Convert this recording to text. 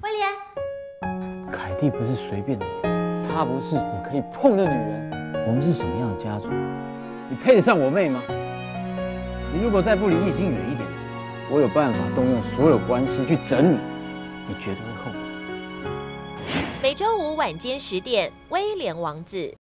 威廉， 凯蒂不是随便的女人，她不是你可以碰的女人。我们是什么样的家族？你配得上我妹吗？你如果再不离艺兴远一点，我有办法动用所有关系去整你，你绝对会后悔。 每周五晚间10点，《威廉王子》。